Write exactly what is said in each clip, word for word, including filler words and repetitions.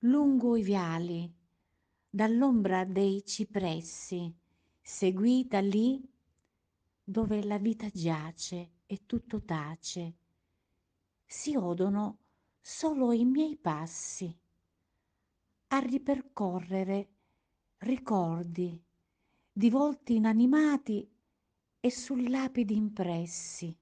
lungo i viali, dall'ombra dei cipressi, seguita lì dove la vita giace e tutto tace, si odono solo i miei passi a ripercorrere ricordi di volti inanimati e su lapidi impressi.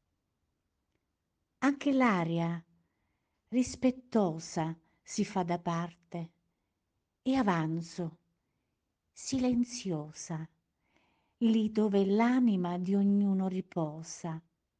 Anche l'aria rispettosa si fa da parte e avanzo, silenziosa, lì dove l'anima di ognuno riposa.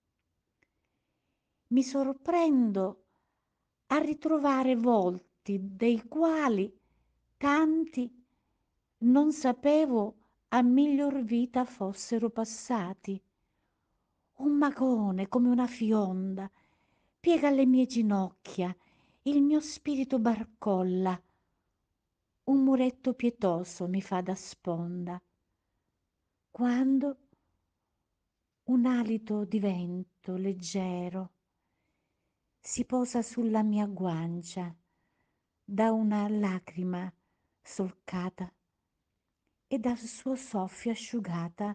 Mi sorprendo a ritrovare volti dei quali tanti non sapevo a miglior vita fossero passati. Un magone come una fionda piega le mie ginocchia, il mio spirito barcolla, un muretto pietoso mi fa da sponda, quando un alito di vento leggero si posa sulla mia guancia da una lacrima solcata e dal suo soffio asciugata.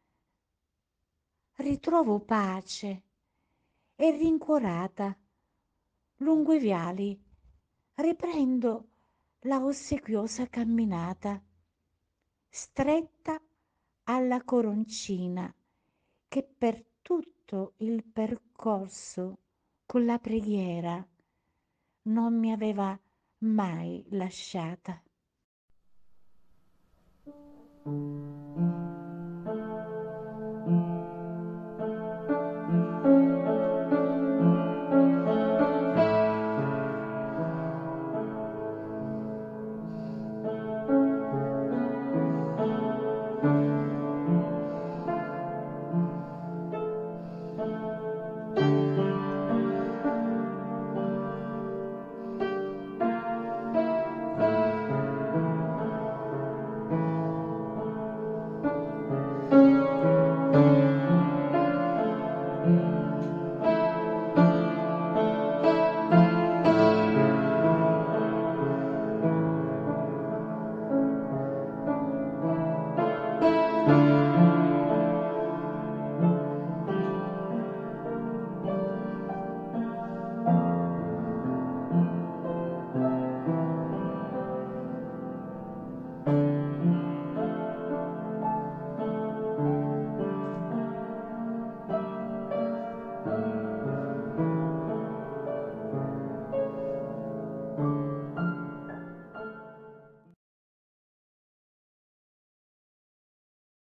Ritrovo pace e rincuorata lungo i viali riprendo la ossequiosa camminata stretta alla coroncina che per tutto il percorso con la preghiera non mi aveva mai lasciata.